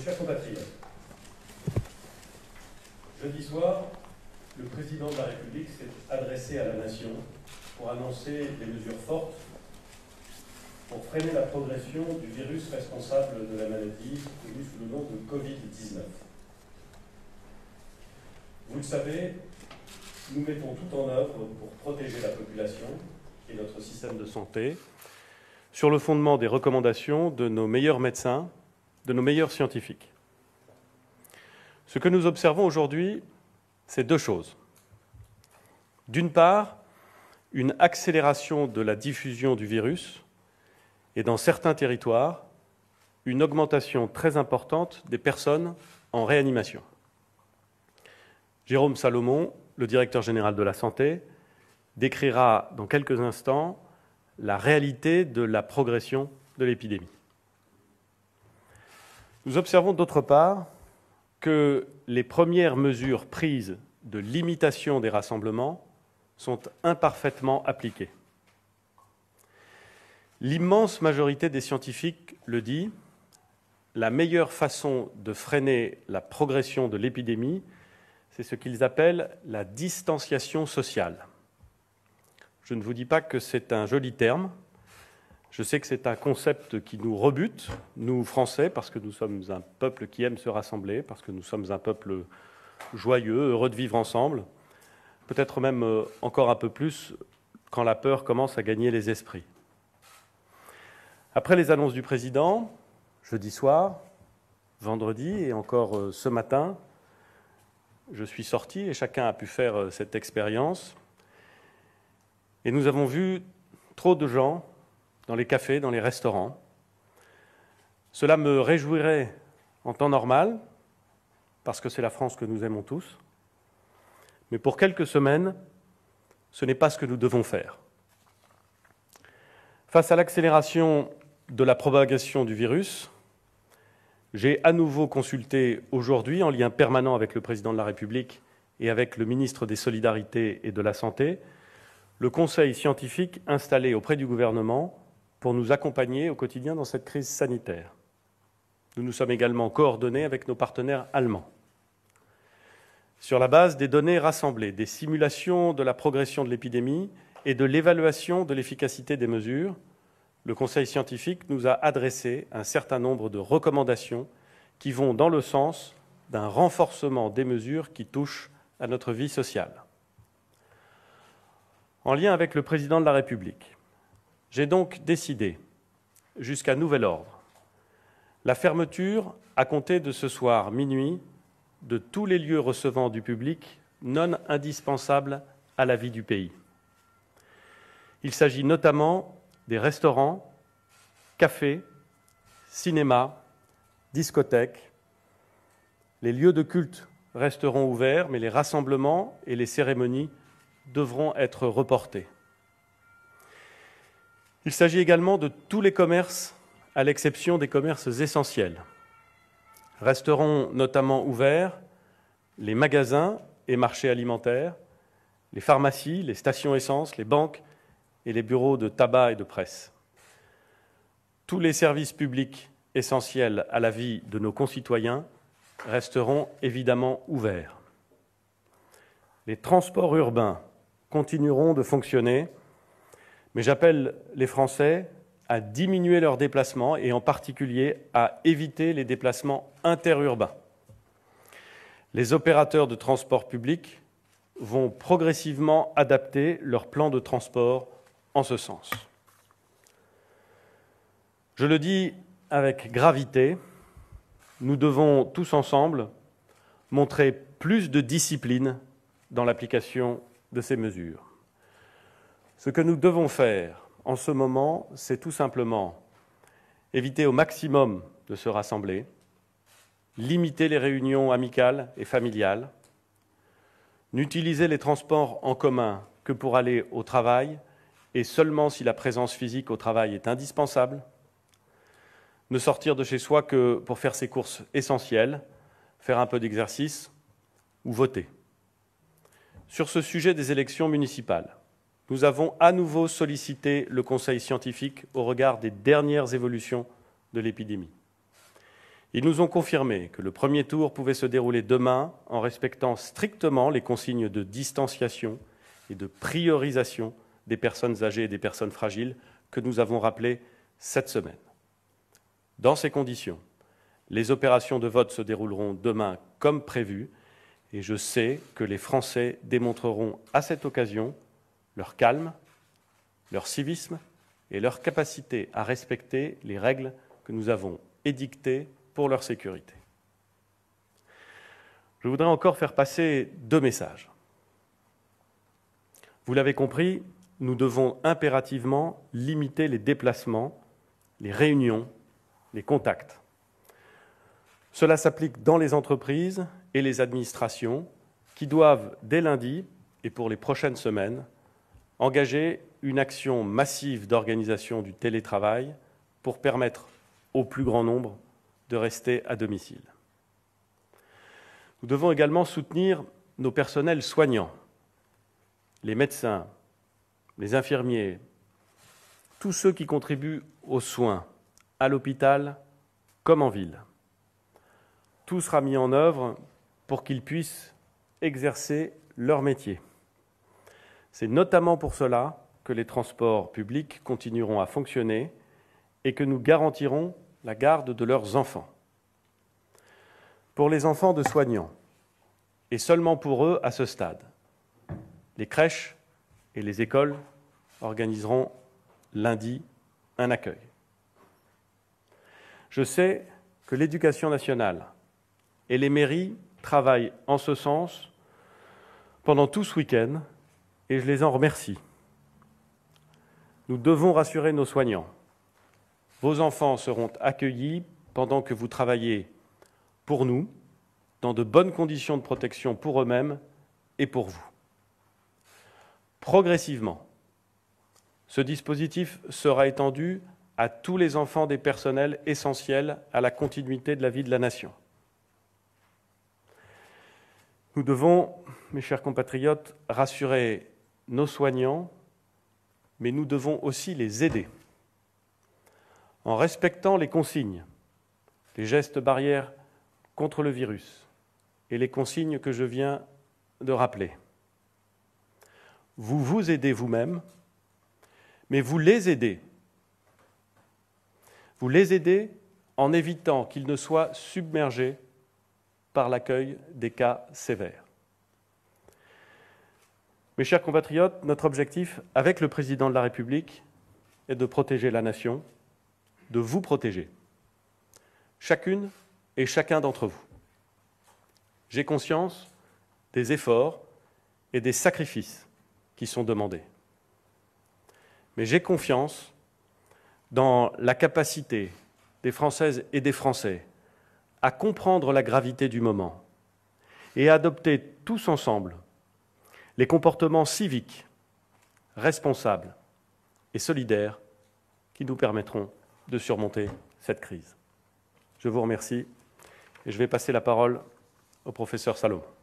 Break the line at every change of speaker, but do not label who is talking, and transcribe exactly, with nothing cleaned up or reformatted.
Chers compatriotes, jeudi soir, le président de la République s'est adressé à la nation pour annoncer des mesures fortes pour freiner la progression du virus responsable de la maladie connue sous le nom de Covid dix-neuf. Vous le savez, nous mettons tout en œuvre pour protéger la population et notre système de santé sur le fondement des recommandations de nos meilleurs médecins, de nos meilleurs scientifiques. Ce que nous observons aujourd'hui, c'est deux choses. D'une part, une accélération de la diffusion du virus et dans certains territoires, une augmentation très importante des personnes en réanimation. Jérôme Salomon, le directeur général de la Santé, décrira dans quelques instants la réalité de la progression de l'épidémie. Nous observons d'autre part que les premières mesures prises de limitation des rassemblements sont imparfaitement appliquées. L'immense majorité des scientifiques le dit, la meilleure façon de freiner la progression de l'épidémie, c'est ce qu'ils appellent la distanciation sociale. Je ne vous dis pas que c'est un joli terme. Je sais que c'est un concept qui nous rebute, nous Français, parce que nous sommes un peuple qui aime se rassembler, parce que nous sommes un peuple joyeux, heureux de vivre ensemble, peut-être même encore un peu plus quand la peur commence à gagner les esprits. Après les annonces du président, jeudi soir, vendredi et encore ce matin, je suis sorti et chacun a pu faire cette expérience. Et nous avons vu trop de gens dans les cafés, dans les restaurants. Cela me réjouirait en temps normal, parce que c'est la France que nous aimons tous. Mais pour quelques semaines, ce n'est pas ce que nous devons faire. Face à l'accélération de la propagation du virus, j'ai à nouveau consulté aujourd'hui, en lien permanent avec le président de la République et avec le ministre des Solidarités et de la Santé, le conseil scientifique installé auprès du gouvernement pour nous accompagner au quotidien dans cette crise sanitaire. Nous nous sommes également coordonnés avec nos partenaires allemands. Sur la base des données rassemblées, des simulations de la progression de l'épidémie et de l'évaluation de l'efficacité des mesures, le conseil scientifique nous a adressé un certain nombre de recommandations qui vont dans le sens d'un renforcement des mesures qui touchent à notre vie sociale. En lien avec le président de la République, j'ai donc décidé, jusqu'à nouvel ordre, la fermeture, à compter de ce soir minuit, de tous les lieux recevant du public non indispensables à la vie du pays. Il s'agit notamment des restaurants, cafés, cinémas, discothèques. Les lieux de culte resteront ouverts, mais les rassemblements et les cérémonies devront être reportés. Il s'agit également de tous les commerces, à l'exception des commerces essentiels. Resteront notamment ouverts les magasins et marchés alimentaires, les pharmacies, les stations essence, les banques et les bureaux de tabac et de presse. Tous les services publics essentiels à la vie de nos concitoyens resteront évidemment ouverts. Les transports urbains continueront de fonctionner, mais j'appelle les Français à diminuer leurs déplacements et en particulier à éviter les déplacements interurbains. Les opérateurs de transport public vont progressivement adapter leur plan de transport en ce sens. Je le dis avec gravité, nous devons tous ensemble montrer plus de discipline dans l'application de ces mesures. Ce que nous devons faire en ce moment, c'est tout simplement éviter au maximum de se rassembler, limiter les réunions amicales et familiales, n'utiliser les transports en commun que pour aller au travail et seulement si la présence physique au travail est indispensable, ne sortir de chez soi que pour faire ses courses essentielles, faire un peu d'exercice ou voter. Sur ce sujet des élections municipales, nous avons à nouveau sollicité le Conseil scientifique au regard des dernières évolutions de l'épidémie. Ils nous ont confirmé que le premier tour pouvait se dérouler demain en respectant strictement les consignes de distanciation et de priorisation des personnes âgées et des personnes fragiles que nous avons rappelées cette semaine. Dans ces conditions, les opérations de vote se dérouleront demain comme prévu et je sais que les Français démontreront à cette occasion leur calme, leur civisme et leur capacité à respecter les règles que nous avons édictées pour leur sécurité. Je voudrais encore faire passer deux messages. Vous l'avez compris, nous devons impérativement limiter les déplacements, les réunions, les contacts. Cela s'applique dans les entreprises et les administrations qui doivent, dès lundi et pour les prochaines semaines, engager une action massive d'organisation du télétravail pour permettre au plus grand nombre de rester à domicile. Nous devons également soutenir nos personnels soignants, les médecins, les infirmiers, tous ceux qui contribuent aux soins, à l'hôpital comme en ville. Tout sera mis en œuvre pour qu'ils puissent exercer leur métier. C'est notamment pour cela que les transports publics continueront à fonctionner et que nous garantirons la garde de leurs enfants. Pour les enfants de soignants, et seulement pour eux à ce stade, les crèches et les écoles organiseront lundi un accueil. Je sais que l'Éducation nationale et les mairies travaillent en ce sens pendant tout ce week-end et je les en remercie. Nous devons rassurer nos soignants. Vos enfants seront accueillis pendant que vous travaillez pour nous, dans de bonnes conditions de protection pour eux-mêmes et pour vous. Progressivement, ce dispositif sera étendu à tous les enfants des personnels essentiels à la continuité de la vie de la Nation. Nous devons, mes chers compatriotes, rassurer nos soignants, mais nous devons aussi les aider. En respectant les consignes, les gestes barrières contre le virus et les consignes que je viens de rappeler. Vous vous aidez vous-même, mais vous les aidez. Vous les aidez en évitant qu'ils ne soient submergés par l'accueil des cas sévères. Mes chers compatriotes, notre objectif avec le Président de la République est de protéger la Nation, de vous protéger, chacune et chacun d'entre vous. J'ai conscience des efforts et des sacrifices qui sont demandés. Mais j'ai confiance dans la capacité des Françaises et des Français à comprendre la gravité du moment et à adopter tous ensemble les comportements civiques, responsables et solidaires qui nous permettront de surmonter cette crise. Je vous remercie et je vais passer la parole au professeur Salomon.